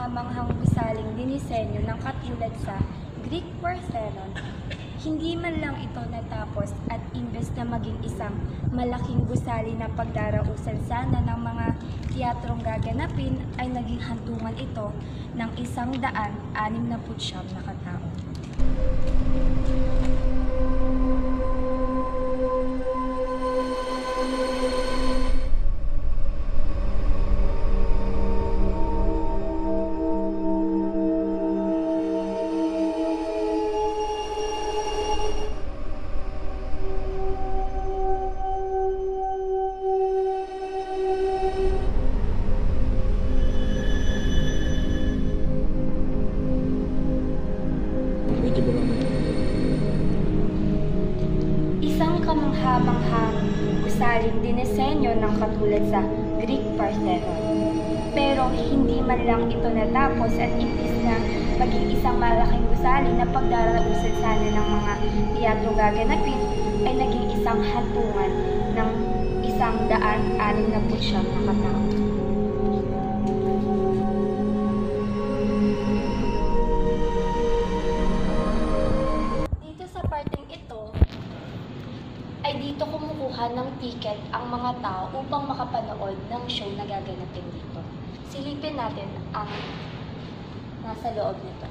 kamangha-manghang gusaling dinisenyo ng katulad sa Greek Parthenon. Hindi man lang ito natapos at imbes na maging isang malaking gusali na pagdarausan sana ng mga teatrong gaganapin ay naging hantungan ito ng 169 na katao. Isang kamangha-manghang gusaling dinisenyo ng katulad sa Greek Parthenon. Pero hindi man lang ito natapos at imbis na maging isang malaking gusali na pagdarausan sana ng mga teatro gaganapin ay naging isang hantungan ng 169 na katao. Dito kumukuha ng ticket ang mga tao upang makapanood ng show na gaganapin dito. Silipin natin ang nasa loob nito.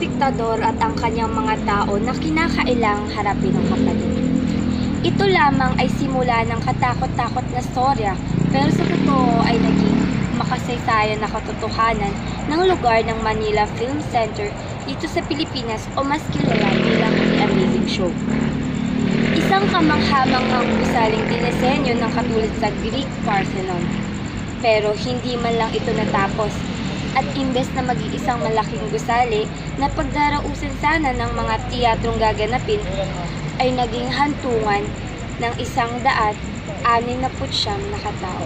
diktador at ang kanyang mga tao na kinakailangang harapin ng kapatid. Ito lamang ay simula ng katakot-takot na storya, pero sa totoo ay naging makasaysayan na katotohanan ng lugar ng Manila Film Center dito sa Pilipinas o mas kilala bilang The Amazing Show. Isang kamanghamanghang gusaling dinisenyo ng katulad sa Greek Parthenon. Pero hindi man lang ito natapos at imbes na maging isang malaking gusali na pagdarausan sana ng mga teatrong gaganapin ay naging hantungan ng 169 na katao.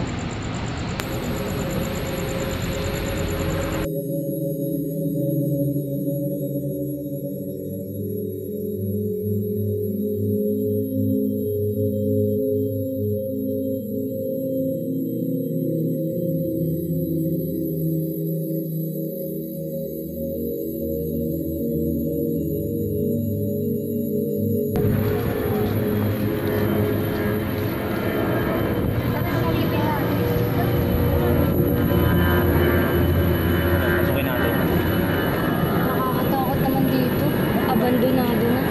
Abandonado na.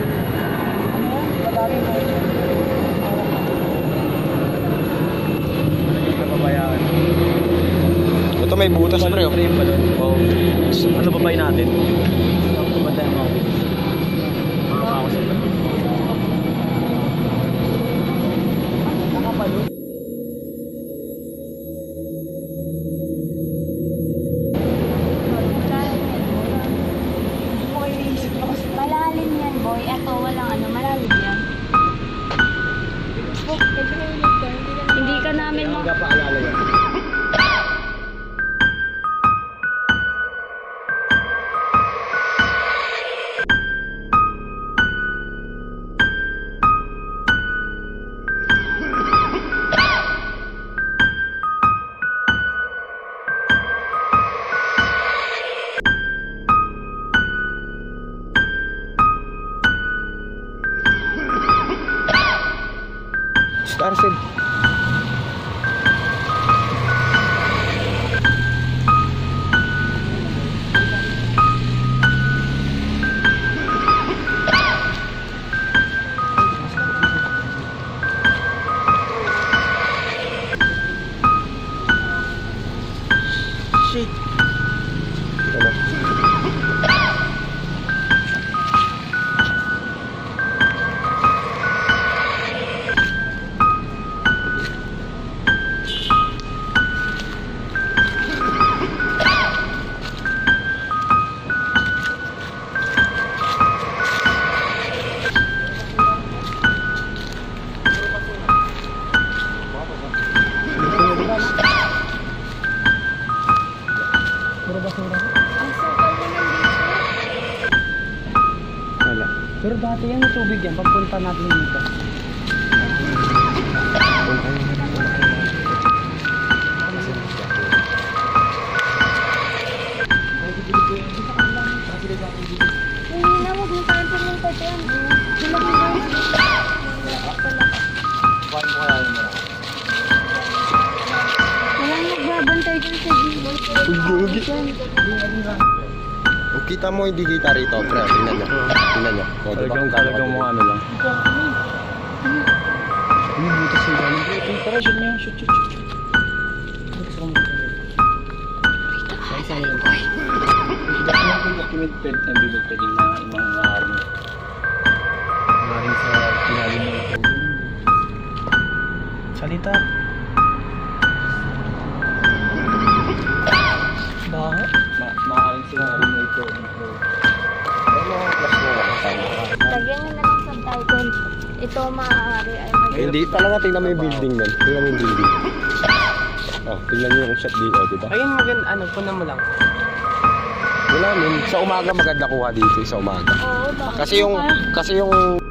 Napabayaan. Ito may butas pre. Oh. Ano babayin natin? Babayin mo. Makakakasal na. Nakapalo. Malalim yan, boy. Eto, walang ano, malalim yan. Hindi ka namin mo. Paalala yan. Starcel. Shit. Ano? Wala. Pero dati yan yung tubig yan. Pagpunta natin dito. Hindi na, huwag mo tayong pumunta dyan. Sila mo ba yun? Kuhain ko kaya yun. Walang magbabantay dyan sa gilid. Ugi. Kung kita mo hindi kita rito, pre. Tingnan nyo. Tingnan nyo. O, diba kung Talagang mo ano lang. Ano butas yung galing? Tara, shoot niya. Shoot. Isa yun. Documented and bibigtad din na ibang maaaring. Maaaring sa pinalim mo ito. Salita. Bakit? Maaaring sinalim mo ito. Lagyan nyo na ng subtitle. Ito maaari ay Hindi talaga, tingnan mo yung building nun. Tingnan mo yung building. Oh, tingnan nyo yung shot dito, diba? Ayun, maganda. Ano, punan mo lang. Wala nun. Sa umaga maganda kuha dito, sa umaga. Oo, bakit? Kasi yung